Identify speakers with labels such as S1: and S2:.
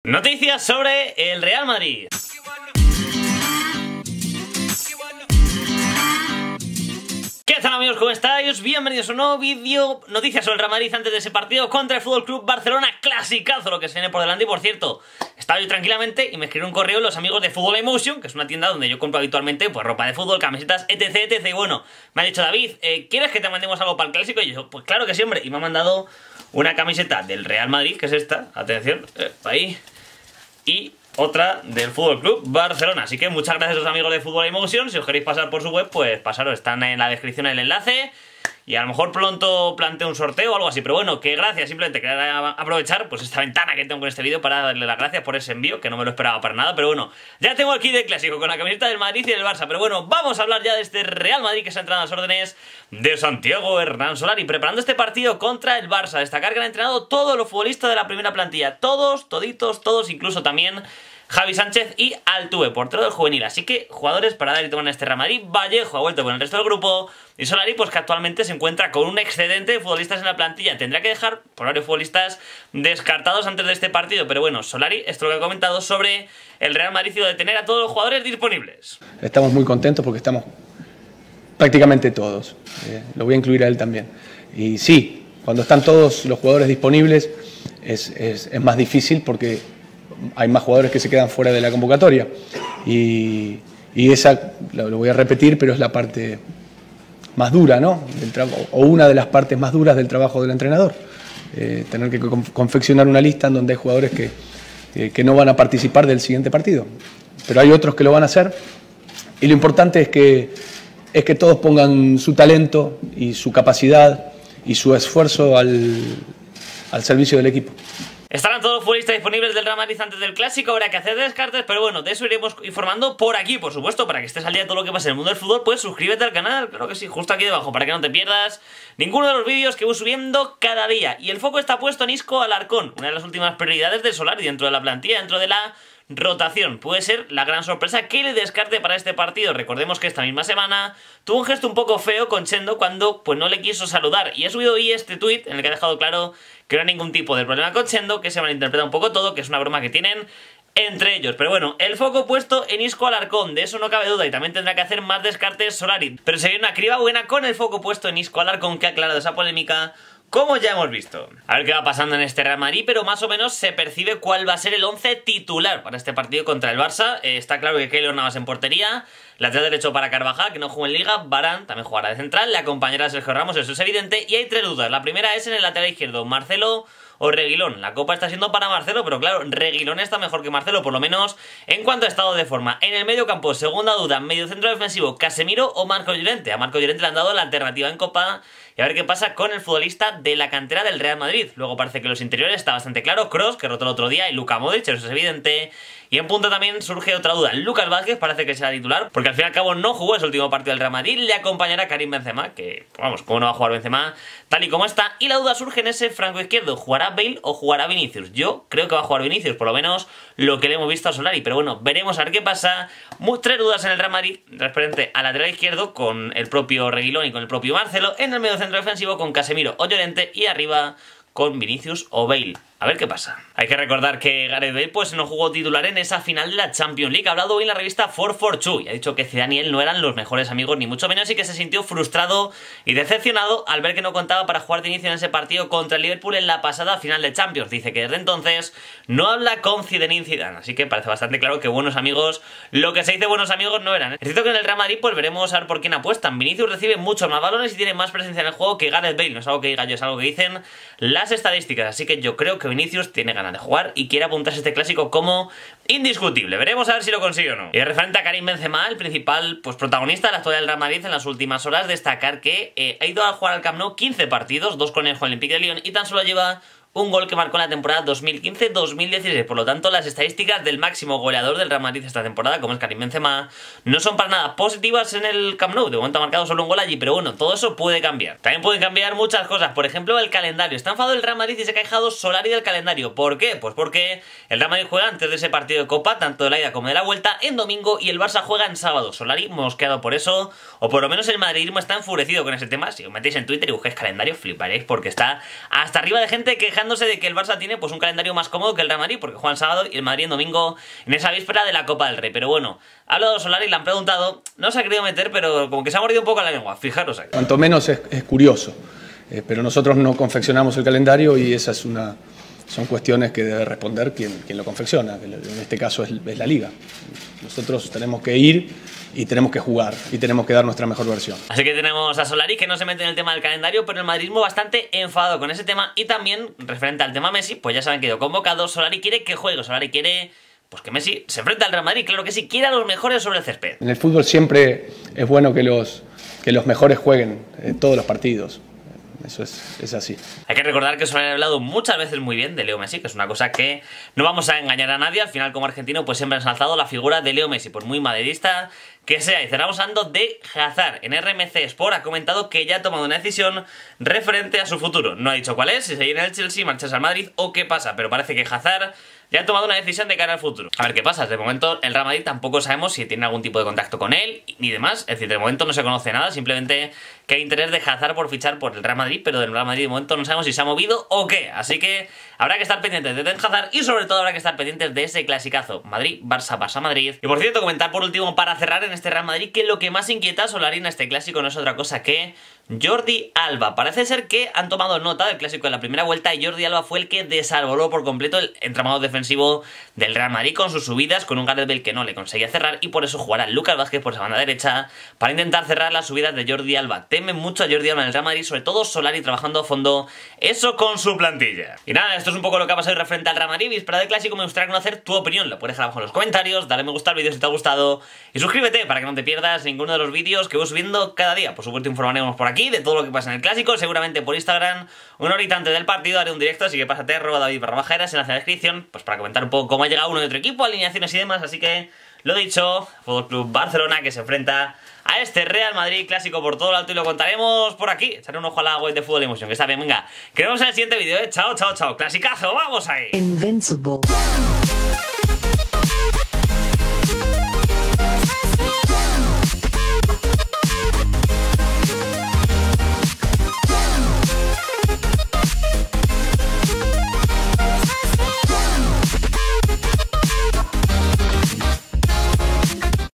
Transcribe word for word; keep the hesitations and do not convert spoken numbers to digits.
S1: Noticias sobre el Real Madrid. ¿Qué tal, amigos? ¿Cómo estáis? Bienvenidos a un nuevo vídeo. Noticias sobre el Real Madrid antes de ese partido contra el F C Barcelona. Clasicazo lo que se viene por delante. Y por cierto, estaba yo tranquilamente y me escribieron un correo los amigos de Football Emotion, que es una tienda donde yo compro habitualmente pues ropa de fútbol, camisetas, etc, etc. Y bueno, me ha dicho David, eh, ¿quieres que te mandemos algo para el Clásico? Y yo, pues claro que sí, hombre. Y me ha mandado una camiseta del Real Madrid, que es esta. Atención, eh, ahí. Y otra del F C Barcelona. Así que muchas gracias a los amigos de Football Emotion. Si os queréis pasar por su web, pues pasaros, están en la descripción el enlace. Y a lo mejor pronto planteo un sorteo o algo así. Pero bueno, que gracias, simplemente quería aprovechar pues esta ventana que tengo con este vídeo para darle las gracias por ese envío, que no me lo esperaba para nada. Pero bueno, ya tengo aquí de clásico con la camiseta del Madrid y del Barça. Pero bueno, vamos a hablar ya de este Real Madrid que se ha entrado a las órdenes de Santiago Hernán Solari, preparando este partido contra el Barça. Destacar que han entrenado todos los futbolistas de la primera plantilla. Todos, toditos, todos, incluso también Javi Sánchez y Altuve, portero del juvenil. Así que jugadores para dar y tomar en este Real Madrid. Vallejo ha vuelto con el resto del grupo. Y Solari, pues que actualmente se encuentra con un excedente de futbolistas en la plantilla. Tendrá que dejar por varios futbolistas descartados antes de este partido. Pero bueno, Solari, esto es lo que ha comentado sobre el Real Madrid y de tener a todos los jugadores disponibles.
S2: Estamos muy contentos porque estamos prácticamente todos. Eh, lo voy a incluir a él también. Y sí, cuando están todos los jugadores disponibles es, es, es más difícil porque hay más jugadores que se quedan fuera de la convocatoria y, y esa, lo, lo voy a repetir, pero es la parte más dura, ¿no? Del trabajo, o una de las partes más duras del trabajo del entrenador. Eh, tener que confeccionar una lista en donde hay jugadores que, eh, que no van a participar del siguiente partido, pero hay otros que lo van a hacer y lo importante es que, es que todos pongan su talento y su capacidad y su esfuerzo al, al servicio del equipo.
S1: Estarán todos los futbolistas disponibles del Real Madrid antes del Clásico, habrá que hacer descartes, pero bueno, de eso iremos informando por aquí, por supuesto, para que estés al día de todo lo que pasa en el mundo del fútbol. Pues suscríbete al canal, claro que sí, justo aquí debajo, para que no te pierdas ninguno de los vídeos que voy subiendo cada día. Y el foco está puesto en Isco Alarcón, una de las últimas prioridades del Solari dentro de la plantilla, dentro de la rotación. Puede ser la gran sorpresa que le descarte para este partido. Recordemos que esta misma semana tuvo un gesto un poco feo con Chendo cuando pues no le quiso saludar, y he subido hoy este tuit en el que ha dejado claro que no hay ningún tipo de problema con Chendo, que se malinterpreta un poco todo, que es una broma que tienen entre ellos. Pero bueno, el foco puesto en Isco Alarcón, de eso no cabe duda, y también tendrá que hacer más descartes Solari, pero sería una criba buena con el foco puesto en Isco Alarcón, que ha aclarado esa polémica, como ya hemos visto. A ver qué va pasando en este Real Madrid, pero más o menos se percibe cuál va a ser el once titular para este partido contra el Barça. Eh, está claro que Keylor Navas en portería, lateral derecho para Carvajal, que no jugó en Liga, Varane también jugará de central, le acompañará Sergio Ramos, eso es evidente, y hay tres dudas. La primera es en el lateral izquierdo, Marcelo o Reguilón. La copa está siendo para Marcelo, pero claro, Reguilón está mejor que Marcelo, por lo menos en cuanto a estado de forma. En el medio campo, segunda duda, medio centro defensivo, Casemiro o Marco Llorente. A Marco Llorente le han dado la alternativa en Copa, y a ver qué pasa con el futbolista de la cantera del Real Madrid. Luego parece que los interiores está bastante claro, Kroos, que rotó el otro día, y Luka Modric, eso es evidente. Y en punta también surge otra duda, Lucas Vázquez parece que será titular, porque al fin y al cabo no jugó ese último partido del Real Madrid. Le acompañará Karim Benzema, que vamos, cómo no va a jugar Benzema tal y como está. Y la duda surge en ese franco izquierdo, ¿jugará Bale o jugará Vinicius? Yo creo que va a jugar Vinicius, por lo menos lo que le hemos visto a Solari, pero bueno, veremos a ver qué pasa. Muy, tres dudas en el Real Madrid referente al lateral izquierdo con el propio Reguilón y con el propio Marcelo, en el medio centro defensivo con Casemiro o Llorente, y arriba con Vinicius o Bale. A ver qué pasa. Hay que recordar que Gareth Bale pues no jugó titular en esa final de la Champions League. Ha hablado hoy en la revista cuatro cuatro dos y ha dicho que Zidane y él no eran los mejores amigos, ni mucho menos, y que se sintió frustrado y decepcionado al ver que no contaba para jugar de inicio en ese partido contra el Liverpool en la pasada final de Champions. Dice que desde entonces no habla con Zinedine Zidane, así que parece bastante claro que buenos amigos, lo que se dice buenos amigos, no eran. Es cierto que en el Real Madrid pues veremos a ver por quién apuestan. Vinicius recibe muchos más balones y tiene más presencia en el juego que Gareth Bale. No es algo que diga yo, es algo que dicen las estadísticas, así que yo creo que Vinicius tiene ganas de jugar y quiere apuntarse este clásico como indiscutible. Veremos a ver si lo consigue o no. Y referente a Karim Benzema, el principal pues protagonista de la actualidad del Real Madrid en las últimas horas, destacar que eh, ha ido a jugar al Camp Nou quince partidos, dos con el Olympique de Lyon, y tan solo lleva un gol que marcó en la temporada dos mil quince dos mil dieciséis. Por lo tanto, las estadísticas del máximo goleador del Real Madrid esta temporada, como es Karim Benzema, no son para nada positivas en el Camp Nou. De momento ha marcado solo un gol allí, pero bueno, todo eso puede cambiar. También pueden cambiar muchas cosas, por ejemplo, el calendario. Está enfadado el Real Madrid y se ha quejado Solari del calendario. ¿Por qué? Pues porque el Real Madrid juega antes de ese partido de Copa, tanto de la ida como de la vuelta, en domingo, y el Barça juega en sábado. Solari mosqueado por eso, o por lo menos el madridismo está enfurecido con ese tema. Si os metéis en Twitter y busquéis calendario, fliparéis, porque está hasta arriba de gente quejándose quejándose de que el Barça tiene pues un calendario más cómodo que el Real Madrid, porque juegan sábado y el Madrid en domingo en esa víspera de la Copa del Rey. Pero bueno, ha hablado Solari, le han preguntado, no se ha querido meter, pero como que se ha mordido un poco la lengua, fijaros ahí.
S2: Cuanto menos es, es curioso, eh, pero nosotros no confeccionamos el calendario y esa es una, son cuestiones que debe responder quien, quien lo confecciona, que en este caso es, es la Liga. Nosotros tenemos que ir y tenemos que jugar y tenemos que dar nuestra mejor versión.
S1: Así que tenemos a Solari, que no se mete en el tema del calendario, pero el madridismo bastante enfadado con ese tema. Y también, referente al tema Messi, pues ya saben que ha ido convocado. Solari quiere que juegue, Solari quiere pues que Messi se enfrente al Real Madrid. Claro que sí, quiere a los mejores sobre el césped.
S2: En el fútbol siempre es bueno que los, que los mejores jueguen eh, todos los partidos. Eso es, es así.
S1: Hay que recordar que Solari ha hablado muchas veces muy bien de Leo Messi, que es una cosa que no vamos a engañar a nadie. Al final, como argentino, pues siempre han ensalzado la figura de Leo Messi, por muy madridista que sea. Y cerramos hablando de Hazard. En R M C Sport ha comentado que ya ha tomado una decisión referente a su futuro. No ha dicho cuál es, si seguir en el Chelsea, marcharse al Madrid o qué pasa, pero parece que Hazard ya ha tomado una decisión de cara al futuro. A ver qué pasa. De momento el Real Madrid tampoco sabemos si tiene algún tipo de contacto con él ni demás. Es decir, de momento no se conoce nada, simplemente que hay interés de Hazard por fichar por el Real Madrid, pero del Real Madrid de momento no sabemos si se ha movido o qué. Así que habrá que estar pendientes de Eden Hazard y sobre todo habrá que estar pendientes de ese clasicazo Madrid-Barça, Barça-Madrid. Y por cierto, comentar por último para cerrar en este Real Madrid que lo que más inquieta a Solari en este clásico no es otra cosa que Jordi Alba. Parece ser que han tomado nota del clásico de la primera vuelta y Jordi Alba fue el que desarboló por completo el entramado defensivo del Real Madrid con sus subidas, con un Gareth Bale que no le conseguía cerrar, y por eso jugará Lucas Vázquez por esa banda derecha para intentar cerrar las subidas de Jordi Alba. Temen mucho a Jordi Alba en el Real Madrid, sobre todo Solari trabajando a fondo eso con su plantilla. Y nada, esto es un poco lo que ha pasado hoy referente al Real Madrid. Víspera del clásico, me gustaría conocer tu opinión. Lo puedes dejar abajo en los comentarios, dale me gusta al vídeo si te ha gustado y suscríbete para que no te pierdas ninguno de los vídeos que voy subiendo cada día. Por supuesto informaremos por aquí de todo lo que pasa en el clásico, seguramente por Instagram. Una horita antes del partido haré un directo, así que pásate arroba David barra baja eras en la descripción, pues para comentar un poco cómo ha llegado uno de otro equipo, alineaciones y demás. Así que lo dicho, Fútbol Club Barcelona que se enfrenta a este Real Madrid clásico por todo lo alto y lo contaremos por aquí. Echaré un ojo a la web de Fútbol Emotion, que está bien. Venga, que nos vemos en el siguiente vídeo, ¿eh? Chao, chao, chao. Clasicazo, vamos ahí.
S3: Invincible.